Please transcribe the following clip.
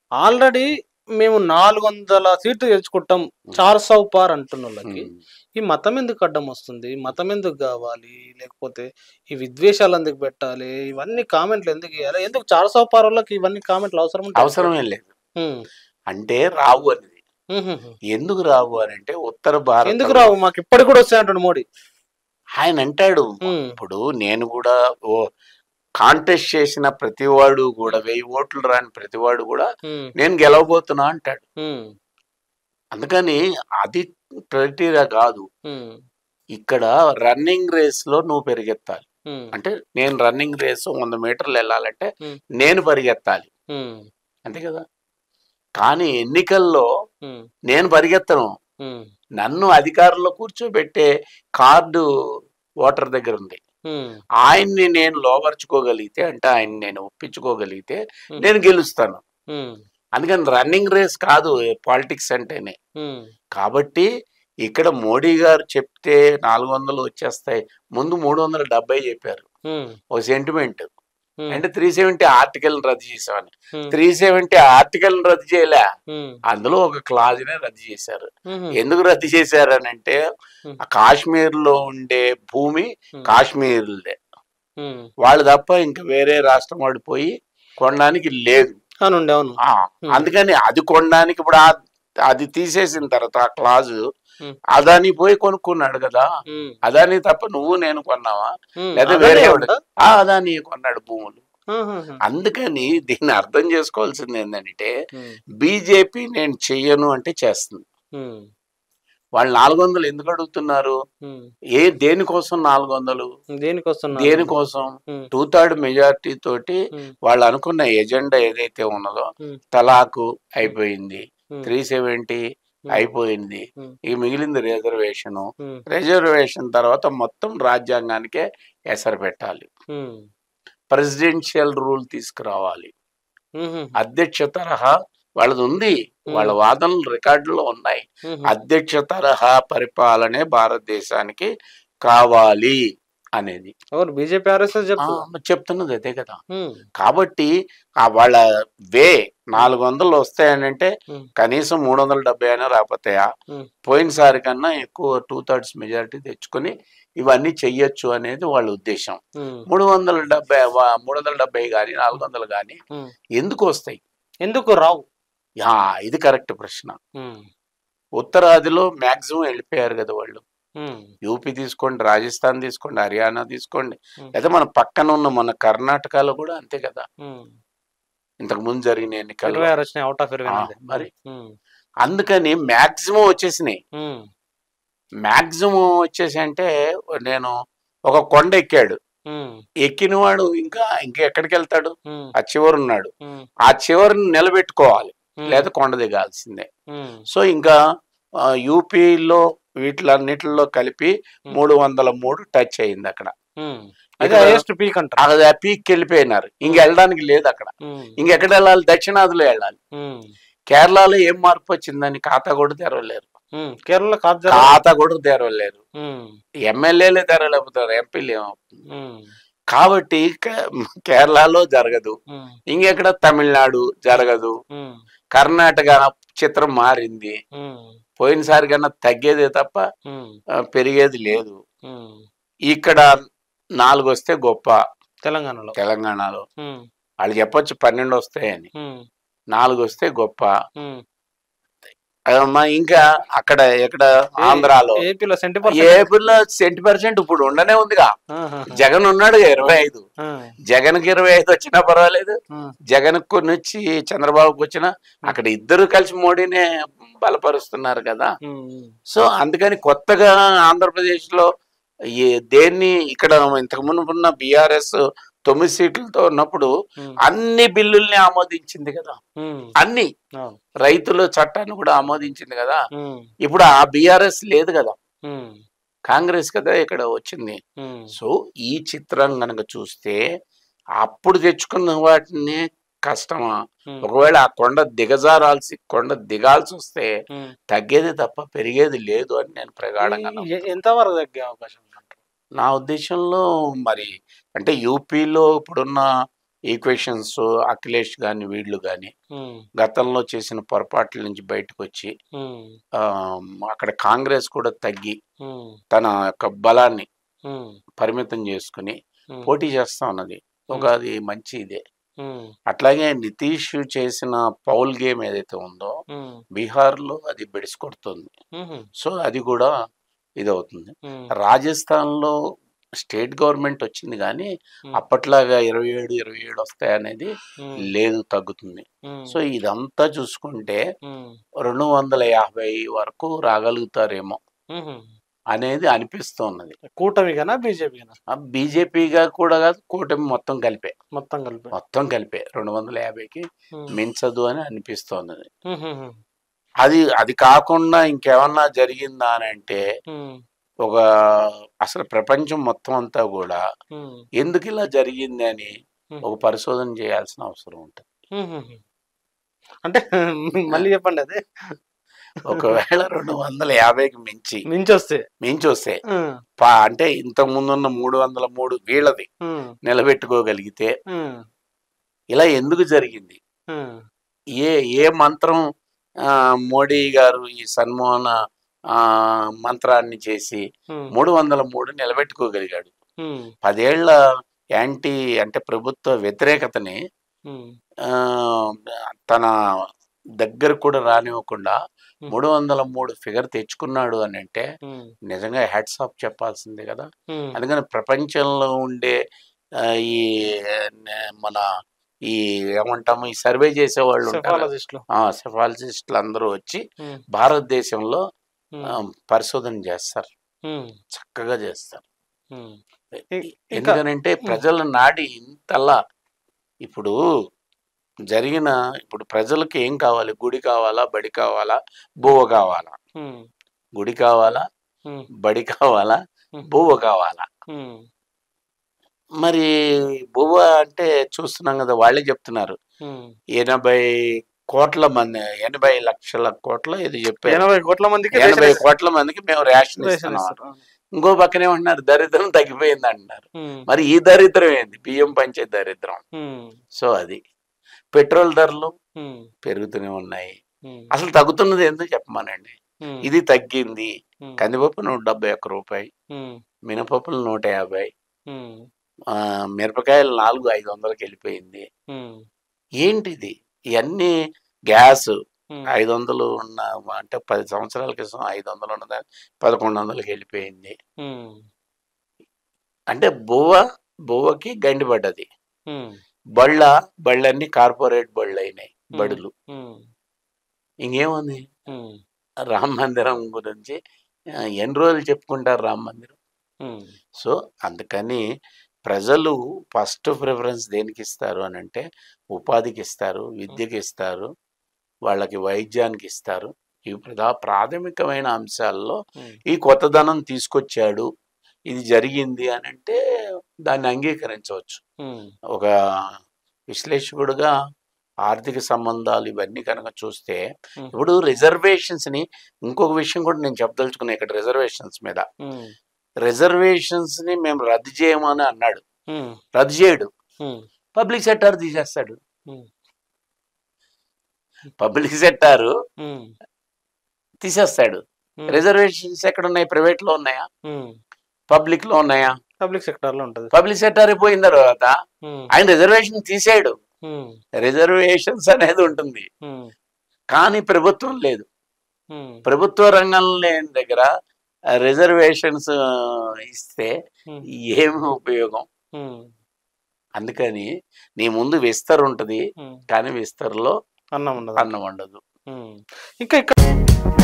Already మేము 400 సీట్లు తెచ్చుకుంటాం. హ్మ్. 400 పార్ అంటున్నోళ్ళకి హ్మ్. ఈ మతం ఎందుకు అడ్డం వస్తుంది? మతం ఎందుకు గావాలి? లేకపోతే ఈ విద్వేషాలు ఎందుకు పెట్టాలి? ఇవన్నీ కామెంట్లు ఎందుకు ఇయ్యాలి? ఎందుకు 400 పార్ ఓళ్ళకి ఇవన్నీ కామెంట్లు అవసరం ఉంటాయి అసలు? అవసరమే లేదు. హ్మ్. అంటే రావు అనేది. హుహుహు. ఎందుకు రావు అనంటే ఉత్తర ఎందుకు భారతంలో రావు? మాకు ఇప్పటికి కూడా వస్తాయి అంటుండు మోడీ. ఆయన అంటాడు. హ్మ్. ఇప్పుడు నేను కూడా కాంటెస్ట్ చేసిన ప్రతివాడు కూడా 1000 ఓట్లు రాని ప్రతివాడు కూడా హ్మ్. నేను గెలవబోతున్నా అంటాడు. హ్మ్. అందుకని అది క్రైటీరియా కాదు. హ్మ్. ఇక్కడ రన్నింగ్ రేస్ లో నువ్వు పరిగెత్తాలి. హ్మ్. అంటే నేను రన్నింగ్ రేస్ 100 మీటర్లు వెళ్ళాలంటే హ్మ్. నేను పరిగెత్తాలి. హ్మ్. అంతే కదా. కానీ ఎన్నికల్లో హ్మ్. నేను పరిగెత్తను. హ్మ్. నన్ను అధికారంలో కూర్చోబెట్టే కార్డు ఓటర్ దగ్గర ఉంది. హ్మ్. ఆయన్ని నేను లోపరుచుకోగలిగితే అంటే ఆయన్ని నేను ఒప్పించుకోగలిగితే హ్మ్. నేను గెలుస్తాను. హ్మ్. అందుకని రన్నింగ్ రేస్ కాదు పాలిటిక్స్ అంటేనే. హ్మ్. కాబట్టి ఇక్కడ మోడీ గారు చెప్తే 400 వచ్చేస్తాయి. ముందు 370 చెప్పారు. హ్మ్. ఒక సెంటిమెంట్. హ్మ్. అంటే 370 ఆర్టికల్‌ని రద్దు చేసామని. హ్మ్. 370 ఆర్టికల్‌ని రద్దు చేయలే. హ్మ్. అందులో ఒక క్లాజ్‌నే రద్దు చేశారు. హుహు. ఎందుకు రద్దు చేశారనంటే హ్మ్. ఆ కాశ్మీర్‌లో ఉండే భూమి హ్మ్. కాశ్మీరులదే. హ్మ్. వాళ్ళు తప్ప ఇంక వేరే రాష్ట్రం వాడు పోయి కొనడానికి లేదు. అవునండి. అవును. ఆ! హ్మ్. అందుకని అది కొనడానికి ఇప్పుడు అది తీసేసిన తర్వాత ఆ క్లాజు హ్మ్. అదానీ పోయి కొనుక్కున్నాడు కదా. హ్మ్. అదానీ తప్ప నువ్వు నేను కొన్నావా? హ్మ్. లేదా అదానియే వేరే వాడు ఉందా? అదానీ కొన్నాడు భూములు. ఆహాహా! అందుకని దీన్ని అర్థం చేసుకోవాల్సింది ఏంటంటే హ్మ్. బీజేపీ నేను చెయ్యను అంటే చేస్తుంది. హ్మ్. వాళ్ళు 400 ఎందుకు అడుగుతున్నారు? హ్మ్. దేనికోసం 400? దేనికొస్తుంది 400? దేనికోసం? హ్మ్. 2/3 మెజారిటీ తోటి హ్మ్. వాళ్ళు అనుకున్న ఎజెండా ఏదైతే ఉన్నదో హ్మ్. తలాకు హ్మ్. అయిపోయింది. హ్మ్. 370 హ్మ్. అయిపోయింది. హ్మ్. ఇక మిగిలింది రిజర్వేషను. హ్మ్. రిజర్వేషన్ తర్వాత మొత్తం రాజ్యాంగానికే ఎసరు పెట్టాలి. హ్మ్. ప్రెసిడెన్షియల్ రూల్ తీసుకురావాలి. హుహుహు. అధ్యక్ష తరహా వాళ్ళది ఉంది. వాళ్ళ హ్మ్. వాదనలు రికార్డులో ఉన్నాయి. హుహు. అధ్యక్ష తరహా పరిపాలనే భారతదేశానికి కావాలి అనేది. ఎవరు బీజేపీ, ఆర్ఎస్ఎస్ ఆ! చెప్తదా? చెప్తున్నది అదే కదా. హ్మ్. కాబట్టి వాళ్ళ వే హ్మ్. 400 వస్తాయనంటే హ్మ్. కనీసం 370 అయినా రాకపోతాయా? హ్మ్. పోయినసారి కన్నా ఎక్కువ 2/3 మెజారిటీ తెచ్చుకొని ఇవన్నీ చెయ్యొచ్చు అనేది వాళ్ళ ఉద్దేశం. హ్మ్. 370 గాని, హ్మ్. 400 గాని హ్మ్. ఎందుకొస్తాయి? ఎందుకు రావు? ఇది కరెక్ట్ ప్రశ్న. హ్మ్. ఉత్తరాదిలో మాక్సిమం వెళ్ళిపోయారు కదా వాళ్ళు. హ్మ్. యూపీ తీసుకోండి, రాజస్థాన్ తీసుకోండి, హర్యానా తీసుకోండి. హ్మ్. లేదా మన పక్కన ఉన్న మన కర్ణాటకలో కూడా అంతే కదా. హ్మ్. ఇంతకుముందు జరిగిన ఎన్నికల్లో. 26 వచ్చినాయి ఔట్ ఆఫ్ 28. హ్మ్. మరి హ్మ్. అందుకని మాక్సిమం వచ్చేసినాయి. హ్మ్. మాక్సిమం వచ్చేసాయంటే నేను ఒక కొండ ఎక్కాడు. హ్మ్. ఎక్కినవాడు ఇంకెక్కడికి వెళ్తాడు? హ్మ్. ఆ చివరున్నాడు. హ్మ్. ఆ చివరిని నిలబెట్టుకోవాలి. హ్మ్. లేదా కొండ దిగాల్సిందే. హ్మ్. సో ఇంకా యూపీలో వీటిలన్నిటిలో కలిపి హ్మ్. 303 టచ్ అయింది అక్కడ. హ్మ్. అది ఇక్కడ హైయెస్ట్ పీక్ అంటారు. అది ఆ పీక్కి వెళ్ళిపోయినారు. ఇంక హ్మ్. వెళ్ళడానికి లేదు అక్కడ. హ్మ్. ఇంకెక్కడ వెళ్ళాలి? దక్షిణాదిలో వెళ్ళాలి. హ్మ్. కేరళలో ఏం మార్పు వచ్చిందని ఖాతా కూడా తెరవలేరు. హ్మ్. కేరళలో కాదు జర. ఖాతా కూడా తెరవలేరు. హ్మ్. ఎమ్మెల్యేలే తెరవలేకపోతారు. ఎంపీలు ఏమవుతుంది? హ్మ్. కాబట్టి కేరళలో జరగదు. హ్మ్. ఇంకెక్కడ తమిళనాడు జరగదు. హ్మ్. కర్ణాటక చిత్రం మారింది. హ్మ్. పోయినసారి కన్నా తగ్గేదే తప్ప హ్మ్. పెరిగేది లేదు. హ్మ్. ఇక్కడ 4 వస్తే గొప్ప తెలంగాణలో. తెలంగాణలో. హ్మ్. వాళ్ళు చెప్పొచ్చు 12 వస్తాయని. హ్మ్. 4 వస్తే గొప్ప. హ్మ్. అమ్మా ఇంకా ఎక్కడ ఏ ఆంధ్రాలో ఏపీలో 70% ఉంది. ఏపీలో 70% ఇప్పుడు ఉండనే ఉందిగా. ఆహాహా! జగన్ ఉన్నాడు 25. ఆ! జగన్‌కి 25 వచ్చినా పర్వాలేదు. ఆ! జగన్‌కి కొన్నొచ్చి చంద్రబాబుకి వచ్చినా హ్మ్. అక్కడ ఇద్దరు కలిసి మోడీనే బలపరుస్తున్నారు కదా. హ్మ్. హ్మ్. సో అందుకని కొత్తగా ఆంధ్రప్రదేశ్‌లో ఈ దేన్ని ఇక్కడ ఇంతకు మునుపున్న బీఆర్ఎస్ 9 సీట్లతో ఉన్నప్పుడు హ్మ్. అన్ని బిల్లుల్ని ఆమోదించింది కదా. హ్మ్. అన్ని అవును. రైతుల చట్టాన్ని కూడా ఆమోదించింది కదా. హ్మ్. ఇప్పుడు ఆ బీఆర్ఎస్ లేదు కదా. హ్మ్. కాంగ్రెస్ కదా ఇక్కడ వచ్చింది. హ్మ్. సో ఈ చిత్రం గనక చూస్తే అప్పుడు తెచ్చుకున్న వాటిని కష్టమా? హ్మ్. ఒకవేళ ఆ కొండ దిగాల్సి వస్తే హ్మ్. తగ్గేది తప్ప పెరిగేది లేదు అని నేను ఈ ప్రగాఢంగా నమ్ముతున్నాను. ఎంత వరకు తగ్గే అవకాశం ఉందంటారు? నా ఉద్దేశంలో మరి అంటే యూపీలో ఇప్పుడున్న ఈక్వేషన్స్ అఖిలేష్ గాని వీళ్ళు గాని ఉమ్, గతంలో చేసిన పొరపాట్ల నుంచి బయటకు వచ్చి ఉమ్, ఆ, అక్కడ కాంగ్రెస్ కూడా తగ్గి ఉమ్, తన యొక్క బలాన్ని ఉమ్, పరిమితం చేసుకుని ఉమ్, పోటీ చేస్తా ఉన్నది. ఒక అది మంచి ఇదే. ఉమ్, అట్లాగే నితీష్ చేసిన పౌల్ గేమ్ ఏదైతే ఉందో ఉమ్, బీహార్లో అది బెడిసి కొడుతుంది. ఉమ్, సో అది కూడా ఇదవుతుంది. ఉమ్, రాజస్థాన్లో స్టేట్ గవర్నమెంట్ వచ్చింది కానీ ఉమ్, అప్పట్లాగా 27 వస్తాయనేది ఉమ్, లేదు, తగ్గుతుంది. ఉమ్, సో ఇదంతా చూసుకుంటే ఉమ్, 250 వరకు రాగలుగుతారేమో ఉమ్. అనేది అనిపిస్తున్నది. కూటమిగానా బీజేపీగానా? బీజేపీగా కూడా కాదు, కూటమి మొత్తం కలిపే మొత్తం కలిపి. 250కి ఉమ్, మించదు అని అనిపిస్తున్నది. ఉమ్, ఉమ్, అది కాకుండా ఇంకేమన్నా జరిగిందా అని అంటే ఉమ్, ఒక అసలు ప్రపంచం మొత్తం అంతా కూడా ఉమ్, ఎందుకు ఇలా జరిగింది అని ఉమ్, ఒక పరిశోధన చేయాల్సిన అవసరం ఉంటుంది. ఉమ్, ఉమ్. అంటే మళ్ళీ చెప్పండి అదే. ఒకవేళ 250కి మించొస్తే. మించి వస్తే ఉమ్, అంటే ఇంతకు ముందున్న 303 వీళ్ళది ఉమ్, నిలబెట్టుకోగలిగితే ఉమ్, ఇలా ఎందుకు జరిగింది? ఉమ్, ఏ ఏ మంత్రం మోడీ గారు ఈ సన్మోహన మంత్రాన్ని చేసి ఉమ్, 303 నిలబెట్టుకోగలిగాడు? ఉమ్, 10 ఏళ్ల యాంటీ అంటే ప్రభుత్వ వ్యతిరేకతని ఉమ్, ఆ, తన దగ్గర కూడా రానివ్వకుండా ఉమ్, 303 ఫిగర్ తెచ్చుకున్నాడు అని అంటే ఉమ్, నిజంగా హ్యాట్స్ ఆఫ్ చెప్పాల్సిందే కదా. ఉమ్, అందుకని ప్రపంచంలో ఉండే ఈ మన ఈ ఏమంటాము ఈ సర్వే చేసే వాళ్ళు ఉంటారు, సెఫాలజిస్టులు. సెఫాలజిస్టులు అందరూ వచ్చి ఉమ్, భారతదేశంలో ఉమ్, పరిశోధన చేస్తారు, ఉమ్, చక్కగా చేస్తారు. ఉమ్. ఇంకా ఎందుకనంటే ప్రజల నాడి ఇంతలా ఇప్పుడు ఇప్పుడు ప్రజలకు ఏం కావాలి? గుడి కావాలా, బడి కావాలా, బువ్వ కావాలా? ఉమ్, గుడి కావాలా, ఉమ్, బడి కావాలా, ఉమ్, బువ్వ కావాలా? ఉమ్, మరి బువ్వ అంటే చూస్తున్నాం కదా, వాళ్ళే చెప్తున్నారు ఉమ్. 80 కోట్ల మంది, 80 లక్షల కోట్ల ఇది చెప్పారు, 80 కోట్ల మందికి 80 కోట్ల మందికి మేము రేషన్ రేషన్ ఇస్తున్నాం. ఇస్తారు. ఇంకో పక్కనే ఉంటున్నారు దరిద్రం తగ్గిపోయింది అంటున్నారు. ఉమ్, మరి ఈ దరిద్రం ఏంది? బియ్యం పంచే దరిద్రం. ఉమ్, సో అది పెట్రోల్ ధరలు ఉమ్, పెరుగుతూనే ఉన్నాయి. ఉమ్, అసలు తగ్గుతున్నది ఎందుకు చెప్పమానండి. ఉమ్, ఇది తగ్గింది. ఉమ్, కందిపప్పు 171 రూపాయి, ఉమ్, మినపప్పులు 150, ఉమ్, మిరపకాయలు 400-500కి వెళ్ళిపోయింది. ఉమ్, ఏంటిది? ఇవన్నీ గ్యాస్ ఉమ్, 500 ఉన్న అంటే 10 సంవత్సరాల క్రితం 500 ఉన్నది 1100కి వెళ్ళిపోయింది. ఉమ్, అంటే బువ్వకి గండి పడ్డది. ఉమ్, బళ్ళన్నీ కార్పొరేట్ బళ్ళు అయినాయి, బడులు. ఉమ్, ఇంకేముంది? ఉమ్, రామ మందిరం గురించి ఎన్ని రోజులు చెప్పుకుంటారు రామ మందిరం? ఉమ్, సో అందుకని ప్రజలు ఫస్ట్ ప్రిఫరెన్స్ దేనికి ఇస్తారు అని అంటే ఉపాధికి ఇస్తారు, విద్యకి ఇస్తారు, వాళ్ళకి వైద్యానికి ఇస్తారు. ఇవి ప్రాథమికమైన అంశాల్లో ఉమ్, ఈ కొత్తదనం తీసుకొచ్చాడు, ఇది జరిగింది అని అంటే దాన్ని అంగీకరించవచ్చు. ఉమ్, ఒక విశ్లేషకుడుగా ఆర్థిక సంబంధాలు ఇవన్నీ కనుక చూస్తే ఉమ్, ఇప్పుడు రిజర్వేషన్స్ని, ఇంకొక విషయం కూడా నేను చెప్పదలుచుకున్నాను ఇక్కడ రిజర్వేషన్స్ మీద. ఉమ్, రిజర్వేషన్స్ని మేము రద్దు చేయమని అన్నాడు, ఉమ్, రద్దు చేయడు, ఉమ్, పబ్లిక్ సెక్టార్ తీసేస్తాడు. ఉమ్, పబ్లిక్ సెక్టారు ఉమ్, తీసేస్తాడు. ఉమ్, రిజర్వేషన్స్ ఎక్కడ ఉన్నాయి? ప్రైవేట్లో ఉన్నాయా? ఉమ్. పబ్లిక్లో ఉన్నాయా? పబ్లిక్ సెక్టార్ లో ఉంటది. పబ్లిక్ సెక్టార్ పోయిన తర్వాత ఉమ్, ఆయన రిజర్వేషన్ తీసేయడు. ఉమ్, రిజర్వేషన్స్ అనేది ఉంటుంది ఉమ్, కానీ ప్రభుత్వం లేదు. ఉమ్, ప్రభుత్వ రంగం లేని దగ్గర రిజర్వేషన్స్ ఇస్తే ఉమ్, ఏమి ఉపయోగం? ఉమ్, అందుకని నీ ముందు విస్తర్ ఉంటుంది ఉమ్. కానీ విస్తర్లో అన్నం ఉండదు. అన్నం ఉండదు. ఇంకా ఇక్కడ